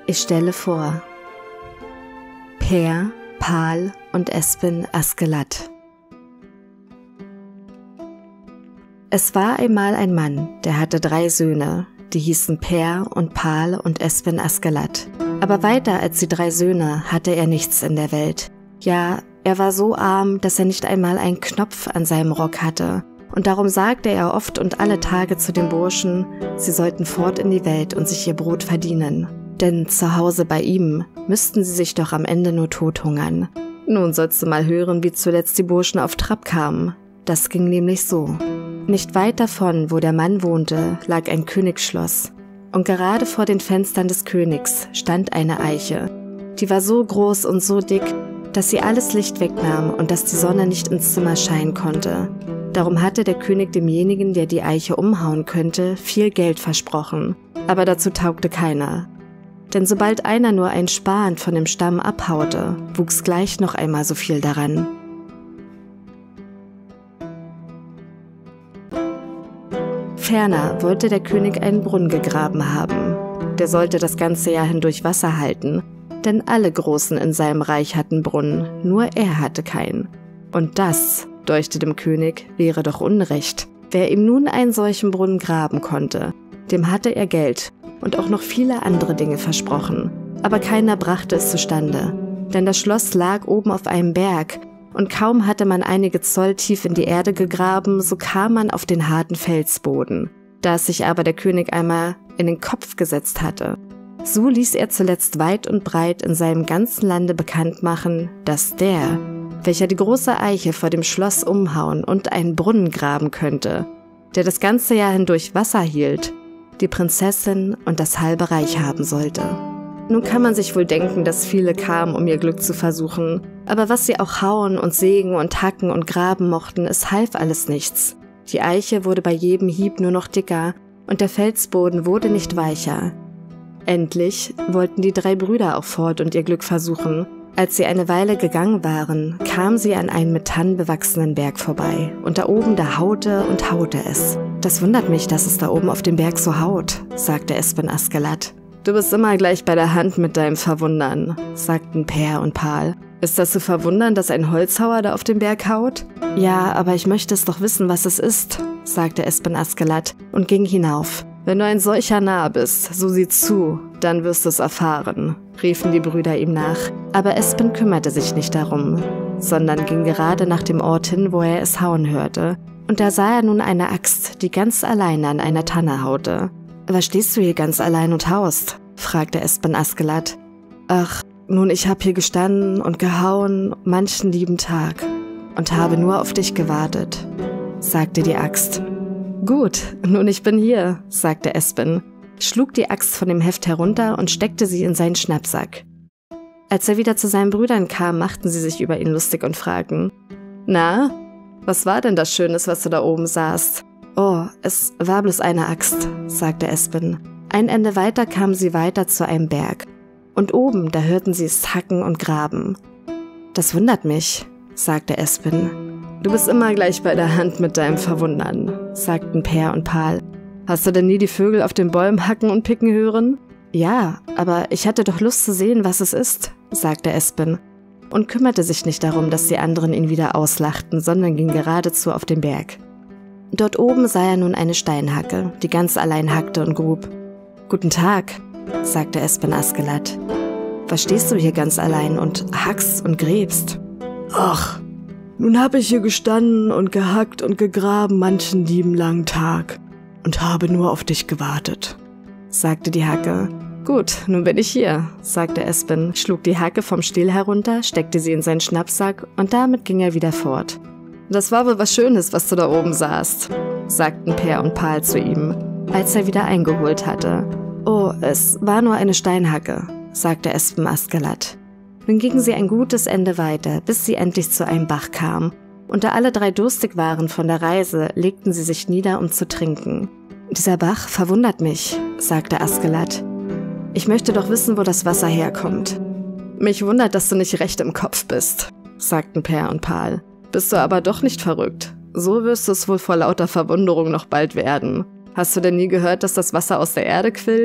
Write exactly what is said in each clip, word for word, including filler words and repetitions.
Ich stelle vor Per, Pal und Espen Askeladd. Es war einmal ein Mann, der hatte drei Söhne, die hießen Per und Pal und Espen Askeladd. Aber weiter als die drei Söhne hatte er nichts in der Welt. Ja, er war so arm, dass er nicht einmal einen Knopf an seinem Rock hatte. Und darum sagte er oft und alle Tage zu den Burschen, sie sollten fort in die Welt und sich ihr Brot verdienen. Denn zu Hause bei ihm müssten sie sich doch am Ende nur tothungern. Nun sollst du mal hören, wie zuletzt die Burschen auf Trab kamen. Das ging nämlich so. Nicht weit davon, wo der Mann wohnte, lag ein Königsschloss. Und gerade vor den Fenstern des Königs stand eine Eiche. Die war so groß und so dick, dass sie alles Licht wegnahm und dass die Sonne nicht ins Zimmer scheinen konnte. Darum hatte der König demjenigen, der die Eiche umhauen könnte, viel Geld versprochen. Aber dazu taugte keiner. Denn sobald einer nur ein Span von dem Stamm abhaute, wuchs gleich noch einmal so viel daran. Ferner wollte der König einen Brunnen gegraben haben. Der sollte das ganze Jahr hindurch Wasser halten, denn alle Großen in seinem Reich hatten Brunnen, nur er hatte keinen. Und das, deuchte dem König, wäre doch Unrecht. Wer ihm nun einen solchen Brunnen graben konnte, dem hatte er Geld und auch noch viele andere Dinge versprochen. Aber keiner brachte es zustande, denn das Schloss lag oben auf einem Berg und kaum hatte man einige Zoll tief in die Erde gegraben, so kam man auf den harten Felsboden. Da es sich aber der König einmal in den Kopf gesetzt hatte, so ließ er zuletzt weit und breit in seinem ganzen Lande bekannt machen, dass der, welcher die große Eiche vor dem Schloss umhauen und einen Brunnen graben könnte, der das ganze Jahr hindurch Wasser hielt, die Prinzessin und das halbe Reich haben sollte. Nun kann man sich wohl denken, dass viele kamen, um ihr Glück zu versuchen, aber was sie auch hauen und sägen und hacken und graben mochten, es half alles nichts. Die Eiche wurde bei jedem Hieb nur noch dicker und der Felsboden wurde nicht weicher. Endlich wollten die drei Brüder auch fort und ihr Glück versuchen. Als sie eine Weile gegangen waren, kamen sie an einen mit Tannen bewachsenen Berg vorbei und da oben da haute und haute es. Das wundert mich, dass es da oben auf dem Berg so haut, sagte Espen Askeladd. Du bist immer gleich bei der Hand mit deinem Verwundern, sagten Per und Pal. Ist das zu verwundern, dass ein Holzhauer da auf dem Berg haut? Ja, aber ich möchte es doch wissen, was es ist, sagte Espen Askeladd und ging hinauf. Wenn du ein solcher Narr bist, so sieh zu, dann wirst du es erfahren, riefen die Brüder ihm nach. Aber Espen kümmerte sich nicht darum, sondern ging gerade nach dem Ort hin, wo er es hauen hörte. Und da sah er nun eine Axt, die ganz alleine an einer Tanne haute. »Was stehst du hier ganz allein und haust?« fragte Espen Askeladd. »Ach, nun, ich hab hier gestanden und gehauen manchen lieben Tag und habe nur auf dich gewartet«, sagte die Axt. »Gut, nun, ich bin hier«, sagte Espen, schlug die Axt von dem Heft herunter und steckte sie in seinen Schnappsack. Als er wieder zu seinen Brüdern kam, machten sie sich über ihn lustig und fragten, »Na, was war denn das Schönes, was du da oben sahst?« »Oh, es war bloß eine Axt«, sagte Espen. Ein Ende weiter kamen sie weiter zu einem Berg. Und oben, da hörten sie es hacken und graben. »Das wundert mich«, sagte Espen. »Du bist immer gleich bei der Hand mit deinem Verwundern«, sagten Per und Pal. »Hast du denn nie die Vögel auf den Bäumen hacken und picken hören?« »Ja, aber ich hatte doch Lust zu sehen, was es ist«, sagte Espen und kümmerte sich nicht darum, dass die anderen ihn wieder auslachten, sondern ging geradezu auf den Berg. Dort oben sah er nun eine Steinhacke, die ganz allein hackte und grub. »Guten Tag«, sagte Espen Askeladd. »Was stehst du hier ganz allein und hackst und gräbst?« »Ach, nun habe ich hier gestanden und gehackt und gegraben manchen lieben langen Tag und habe nur auf dich gewartet«, sagte die Hacke. »Gut, nun bin ich hier«, sagte Espen, schlug die Hacke vom Stiel herunter, steckte sie in seinen Schnappsack und damit ging er wieder fort. »Das war wohl was Schönes, was du da oben sahst«, sagten Per und Pal zu ihm, als er wieder eingeholt hatte. »Oh, es war nur eine Steinhacke«, sagte Espen Askeladd. Nun gingen sie ein gutes Ende weiter, bis sie endlich zu einem Bach kamen. Und da alle drei durstig waren von der Reise, legten sie sich nieder, um zu trinken. »Dieser Bach verwundert mich«, sagte Askeladd. »Ich möchte doch wissen, wo das Wasser herkommt.« »Mich wundert, dass du nicht recht im Kopf bist«, sagten Per und Pal. »Bist du aber doch nicht verrückt. So wirst du es wohl vor lauter Verwunderung noch bald werden. Hast du denn nie gehört, dass das Wasser aus der Erde quillt?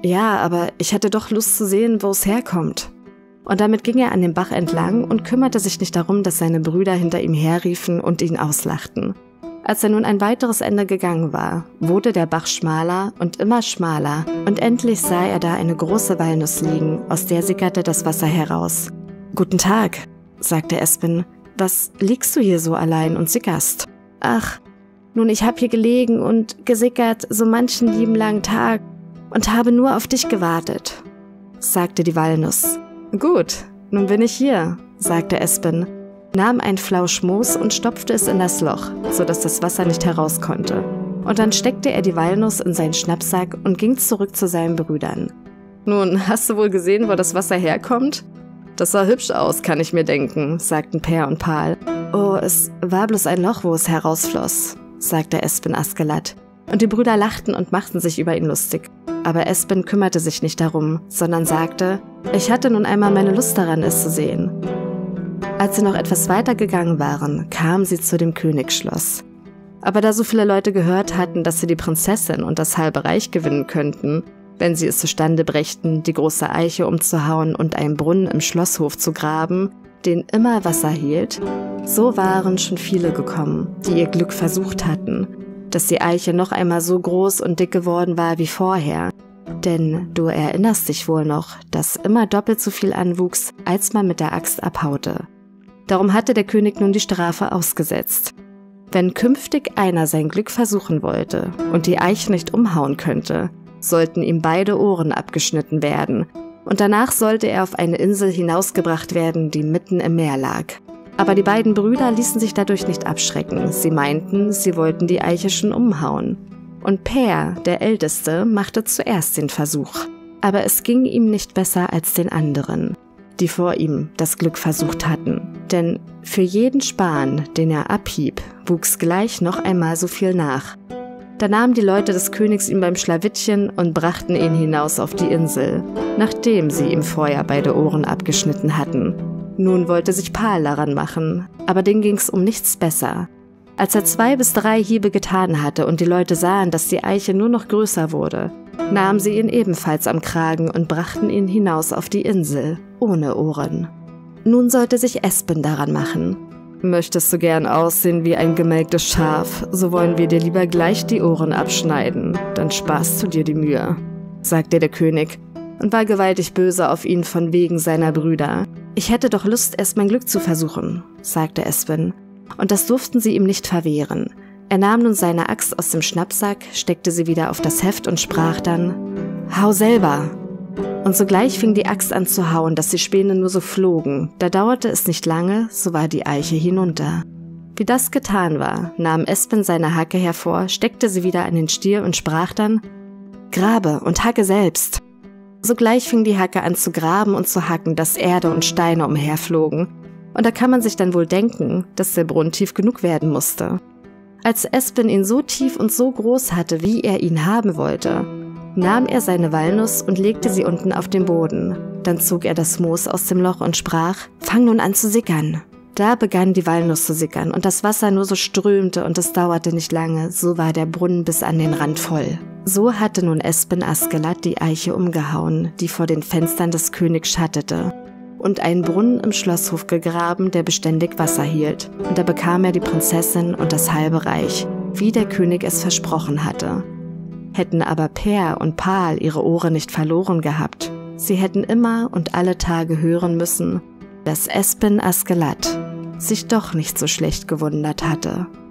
Ja, aber ich hätte doch Lust zu sehen, wo es herkommt. Und damit ging er an dem Bach entlang und kümmerte sich nicht darum, dass seine Brüder hinter ihm herriefen und ihn auslachten. Als er nun ein weiteres Ende gegangen war, wurde der Bach schmaler und immer schmaler und endlich sah er da eine große Walnuss liegen, aus der sickerte das Wasser heraus. »Guten Tag«, sagte Espen, »was liegst du hier so allein und sickerst?« »Ach, nun, ich hab hier gelegen und gesickert so manchen lieben langen Tag und habe nur auf dich gewartet«, sagte die Walnuss. »Gut, nun bin ich hier«, sagte Espen, nahm ein Flausch Moos und stopfte es in das Loch, sodass das Wasser nicht heraus konnte. Und dann steckte er die Walnuss in seinen Schnappsack und ging zurück zu seinen Brüdern. »Nun, hast du wohl gesehen, wo das Wasser herkommt?« »Das sah hübsch aus, kann ich mir denken«, sagten Per und Pal. »Oh, es war bloß ein Loch, wo es herausfloss«, sagte Espen Askeladd. Und die Brüder lachten und machten sich über ihn lustig. Aber Espen kümmerte sich nicht darum, sondern sagte, ich hatte nun einmal meine Lust daran, es zu sehen. Als sie noch etwas weiter gegangen waren, kamen sie zu dem Königsschloss. Aber da so viele Leute gehört hatten, dass sie die Prinzessin und das halbe Reich gewinnen könnten, wenn sie es zustande brächten, die große Eiche umzuhauen und einen Brunnen im Schlosshof zu graben, den immer Wasser hielt, so waren schon viele gekommen, die ihr Glück versucht hatten, dass die Eiche noch einmal so groß und dick geworden war wie vorher. Denn du erinnerst dich wohl noch, dass immer doppelt so viel anwuchs, als man mit der Axt abhaute. Darum hatte der König nun die Strafe ausgesetzt. Wenn künftig einer sein Glück versuchen wollte und die Eiche nicht umhauen könnte, sollten ihm beide Ohren abgeschnitten werden, und danach sollte er auf eine Insel hinausgebracht werden, die mitten im Meer lag. Aber die beiden Brüder ließen sich dadurch nicht abschrecken. Sie meinten, sie wollten die Eiche schon umhauen. Und Per, der Älteste, machte zuerst den Versuch. Aber es ging ihm nicht besser als den anderen, die vor ihm das Glück versucht hatten. Denn für jeden Span, den er abhieb, wuchs gleich noch einmal so viel nach. Da nahmen die Leute des Königs ihn beim Schlawittchen und brachten ihn hinaus auf die Insel, nachdem sie ihm vorher beide Ohren abgeschnitten hatten. Nun wollte sich Pal daran machen, aber dem ging's um nichts besser. Als er zwei bis drei Hiebe getan hatte und die Leute sahen, dass die Eiche nur noch größer wurde, nahmen sie ihn ebenfalls am Kragen und brachten ihn hinaus auf die Insel, ohne Ohren. Nun sollte sich Espen daran machen. »Möchtest du gern aussehen wie ein gemelktes Schaf, so wollen wir dir lieber gleich die Ohren abschneiden, dann sparst du dir die Mühe«, sagte der König und war gewaltig böse auf ihn von wegen seiner Brüder. »Ich hätte doch Lust, erst mein Glück zu versuchen«, sagte Espen, und das durften sie ihm nicht verwehren. Er nahm nun seine Axt aus dem Schnappsack, steckte sie wieder auf das Heft und sprach dann, »Hau selber!« Und sogleich fing die Axt an zu hauen, dass die Späne nur so flogen. Da dauerte es nicht lange, so war die Eiche hinunter. Wie das getan war, nahm Espen seine Hacke hervor, steckte sie wieder an den Stiel und sprach dann, »Grabe und hacke selbst!« Sogleich fing die Hacke an zu graben und zu hacken, dass Erde und Steine umherflogen. Und da kann man sich dann wohl denken, dass der Brunnen tief genug werden musste. Als Espen ihn so tief und so groß hatte, wie er ihn haben wollte, nahm er seine Walnuss und legte sie unten auf den Boden. Dann zog er das Moos aus dem Loch und sprach, »Fang nun an zu sickern.« Da begann die Walnuss zu sickern und das Wasser nur so strömte und es dauerte nicht lange, so war der Brunnen bis an den Rand voll. So hatte nun Espen Askeladd die Eiche umgehauen, die vor den Fenstern des Königs schattete, und einen Brunnen im Schlosshof gegraben, der beständig Wasser hielt. Und da bekam er die Prinzessin und das halbe Reich, wie der König es versprochen hatte. Hätten aber Per und Pal ihre Ohren nicht verloren gehabt, sie hätten immer und alle Tage hören müssen, dass Espen Askeladd sich doch nicht so schlecht gewundert hatte.